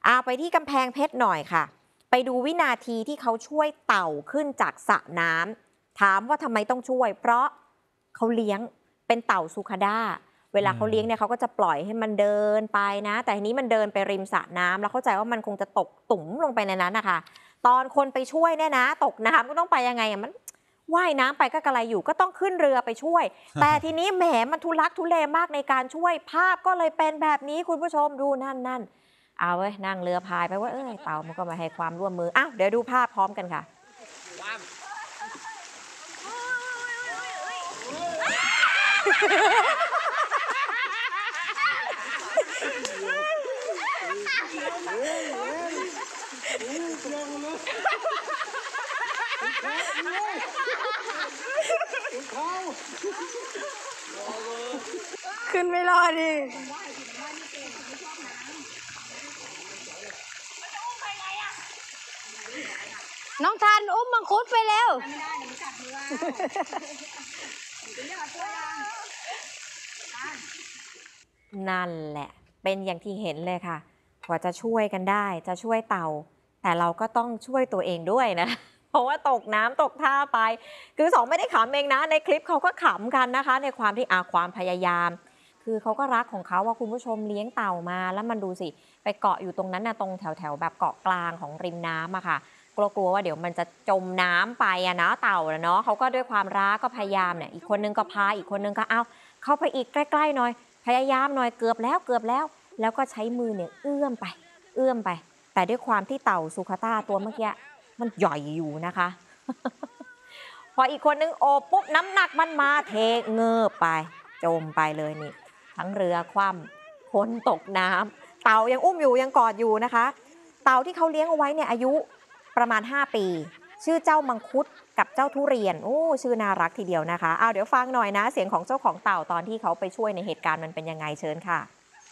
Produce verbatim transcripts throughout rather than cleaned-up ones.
อาไปที่กำแพงเพชรหน่อยค่ะไปดูวินาทีที่เขาช่วยเต่าขึ้นจากสระน้ำถามว่าทำไมต้องช่วยเพราะเขาเลี้ยงเป็นเต่าซูคาด้าเวลาเขาเลี้ยงเนี่ยเขาก็จะปล่อยให้มันเดินไปนะแต่ทีนี้มันเดินไปริมสระน้ำแล้วเข้าใจว่ามันคงจะตกตุ่มลงไปในนั้นนะคะตอนคนไปช่วยเนี่ยนะตกน้ำก็ต้องไปยังไงมันว่ายน้ำไปก็กระไรอยู่ก็ต้องขึ้นเรือไปช่วย แต่ทีนี้แหมมันทุลักทุเลมากในการช่วยภาพก็เลยเป็นแบบนี้คุณผู้ชมดูนั่นนั่นเอาเว้ยนั่งเรือพายไปว่าเออเต่ามันก็มาให้ความร่วมมืออ้าวเดี๋ยวดูภาพพร้อมกันค่ะขึ้นไม่รอดดิน้องทันอุ้มมังคุดไปแล้วนั่นแหละเป็นอย่างที่เห็นเลยค่ะกว่าจะช่วยกันได้จะช่วยเต่าแต่เราก็ต้องช่วยตัวเองด้วยนะเพราะว่าตกน้ำตกท่าไปคือสองไม่ได้ขำเองนะในคลิปเขาก็ขำกันนะคะในความที่อาความพยายามคือเขาก็รักของเขาว่าคุณผู้ชมเลี้ยงเต่ามาแล้วมันดูสิไปเกาะอยู่ตรงนั้นนะตรงแถวแถวแบบเกาะกลางของริมน้ำอะค่ะกลัวๆว่าเดี๋ยวมันจะจมน้ำไปอะนะเต่าเนาะเขาก็ด้วยความรักก็พยายามเนี่ยอีกคนนึงก็พาอีกคนนึงก็เอาเข้าไปอีกใกล้ๆหน่อยพยายามหน่อยเกือบแล้วเกือบแล้วแล้วก็ใช้มือเนี่ยเอื้อมไปเอื้อมไปแต่ด้วยความที่เต่าซูคาต้าตัวเมื่อกี้มันใหญ่อยู่นะคะพออีกคนนึงโอบปุ๊บน้ำหนักมันมาเทเงือบไปจมไปเลยนี่ทั้งเรือคว่ำคนตกน้ำเต่ายังอุ้มอยู่ยังกอดอยู่นะคะเต่าที่เขาเลี้ยงเอาไว้เนี่ยอายุประมาณห้าปีชื่อเจ้ามังคุดกับเจ้าทุเรียนโอ้ชื่อน่ารักทีเดียวนะคะเอาเดี๋ยวฟังหน่อยนะเสียงของเจ้าของเต่าตอนที่เขาไปช่วยในเหตุการณ์มันเป็นยังไงเชิญค่ะ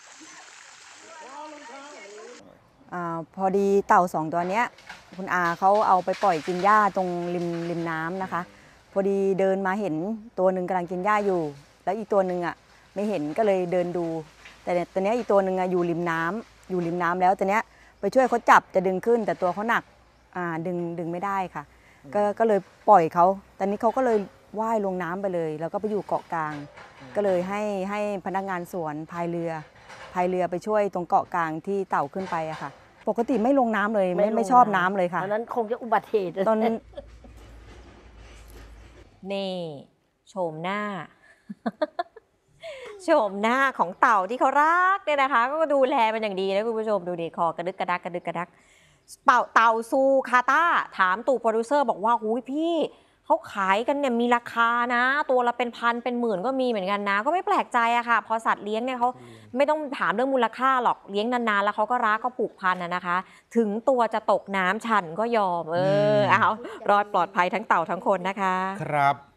อพอดีเต่าสองตัวเนี้ยคุณอาเขาเอาไปปล่อยกินหญ้าตรงริมริมน้ำนะคะพอดีเดินมาเห็นตัวหนึ่งกำลังกินหญ้าอยู่แล้วอีกตัวหนึ่งอ่ะไม่เห็นก็เลยเดินดูแต่ตัวเนี้ยอีกตัวหนึ่งอ่ะอยู่ริมน้ำอยู่ริมน้ำแล้วตัวเนี้ยไปช่วยเขาจับจะดึงขึ้นแต่ตัวเขาหนักอ่าดึงดึงไม่ได้ค่ะก็ก็เลยปล่อยเขาตอนนี้เขาก็เลยว่ายลงน้ำไปเลยแล้วก็ไปอยู่เกาะกลางก็เลยให้ให้พนักงานสวนพายเรือพายเรือไปช่วยตรงเกาะกลางที่เต่าขึ้นไปอะค่ะปกติไม่ลงน้ำเลยไม่ไม่ชอบน้ำเลยค่ะตอนนั้นคงจะอุบัติเหตุตอนนี่โฉมหน้า โฉมหน้าของเต่าที่เขารักเนี่ยนะคะก็ดูแลมันอย่างดีนะคุณผู้ชมดูดิคอกระดึกกระดักกระดึกกระดักเต่าเต่าซูคาต้าถามตู่โปรดิวเซอร์บอกว่าหูยพี่เขาขายกันเนี่ยมีราคานะตัวละเป็นพันเป็นหมื่นก็มีเหมือนกันนะก็ไม่แปลกใจอะค่ะพอสัตว์เลี้ยงเนี่ยเขาไม่ต้องถามเรื่องมูลค่าหรอกเลี้ยงนานๆแล้วเขาก็รักก็ผูกพันนะคะ ถึงตัวจะตกน้ำฉันก็ยอมเออเอารอดปลอดภัยทั้งเต่าทั้งคนนะคะครับ